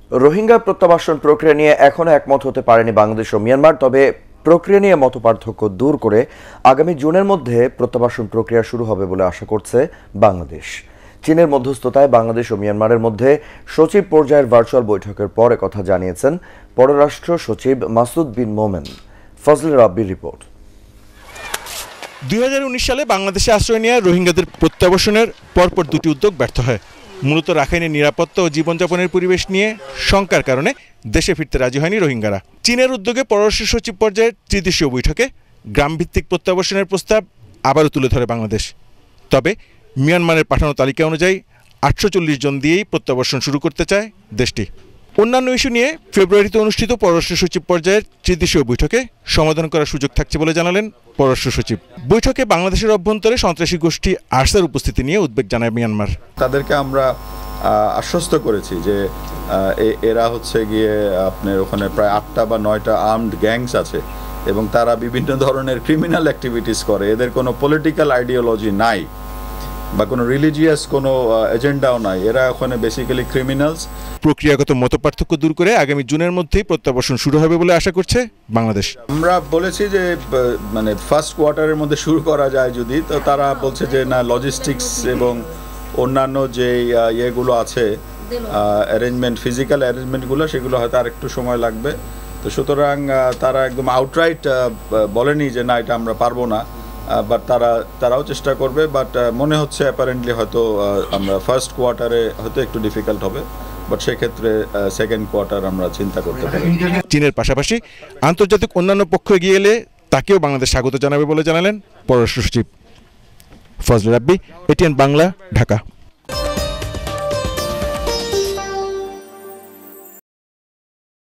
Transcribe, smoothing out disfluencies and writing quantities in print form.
রোহিঙ্গা প্রত্যাবাসন প্রক্রিয়া নিয়ে এখনো একমত হতে পারেনি বাংলাদেশ ও মিয়ানমার। তবে প্রক্রিয়া নিয়ে মতপার্থক্য দূর করে আগামী জুনের মধ্যে প্রত্যাবাসন প্রক্রিয়া শুরু হবে বলে আশা করছে বাংলাদেশ। চীনের মধ্যস্থতায় বাংলাদেশ ও মিয়ানমারের মধ্যে সচিব পর্যায়ের ভার্চুয়াল বৈঠকের পর একথা জানিয়েছেন পররাষ্ট্র সচিব মাসুদ বিন মোমেন। ফজলে রাব্বির রিপোর্ট। 2019 সালে বাংলাদেশে আশ্রয় নেওয়া রোহিঙ্গাদের প্রত্যাবাসনের পরপর দুটি উদ্যোগ ব্যর্থ হয়। মূলত রাখাইনের নিরাপত্তা ও জীবনযাপনের পরিবেশ নিয়ে শঙ্কার কারণে দেশে ফিরতে রাজি হয়নি রোহিঙ্গারা। চীনের উদ্যোগে পররাষ্ট্র সচিব পর্যায়ের ত্রিদেশীয় বৈঠকে গ্রামভিত্তিক প্রত্যাবাসনের প্রস্তাব আবারও তুলে ধরে বাংলাদেশ। তবে মিয়ানমারের পাঠানো তালিকা অনুযায়ী 840 জন দিয়েই প্রত্যাবাসন শুরু করতে চায় দেশটি। অন্যান্য ইস্যু নিয়ে ফেব্রুয়ারিতে অনুষ্ঠিত পররাষ্ট্র সচিব পর্যায়ের ত্রিদেশীয় বৈঠকে সমাধান করার সুযোগ থাকছে বলে জানালেন পররাষ্ট্র সচিব। বৈঠকে বাংলাদেশের অভ্যন্তরে সন্ত্রাসী গোষ্ঠী আরসার উপস্থিতি নিয়ে উদ্বেগ জানায় মিয়ানমার। তাদেরকে আমরা আশ্বস্ত করেছি যে এরা হচ্ছে গিয়ে আপনার ওখানে প্রায় 8টা বা 9টা আর্মড গ্যাংস আছে এবং তারা বিভিন্ন ধরনের ক্রিমিনাল অ্যাক্টিভিটিস করে। এদের কোনো পলিটিক্যাল আইডিওলজি নাই বা কোনো রিলিজিয়াস কোনো এজেন্ডাও নাই। এরা ওখানে বেসিক্যালি ক্রিমিনালস। প্রক্রিয়াগত মতপার্থক্য দূর করে আগামী জুনের মধ্যেই প্রত্যাবাসন শুরু হবে বলে আশা করছে বাংলাদেশ। আমরা বলেছি যে মানে ফার্স্ট কোয়ার্টারের মধ্যে শুরু করা যায় যদি, তো তারা বলছে যে না, লজিস্টিক্স এবং অন্যান্য যে ইয়েগুলো আছে অ্যারেঞ্জমেন্ট, ফিজিক্যাল অ্যারেঞ্জমেন্টগুলো, সেগুলো হয়তো আর একটু সময় লাগবে। তো সুতরাং তারা একদম আউটরাইট বলেনি যে না, এটা আমরা পারবো না, বাট তারাও চেষ্টা করবে। বাট মনে হচ্ছে অ্যাপারেন্টলি হয়তো আমরা ফার্স্ট কোয়ার্টারে হয়তো একটু ডিফিকাল্ট হবে, বাট সেক্ষেত্রে সেকেন্ড কোয়ার্টার আমরা চিন্তা করতে পারি। চীনের পাশাপাশি আন্তর্জাতিক অন্যান্য পক্ষ এগিয়ে এলে তাকেও বাংলাদেশ স্বাগত জানাবে বলে জানালেন পররাষ্ট্র সচিব। ফজলে রাব্বি, ATN বাংলা, ঢাকা।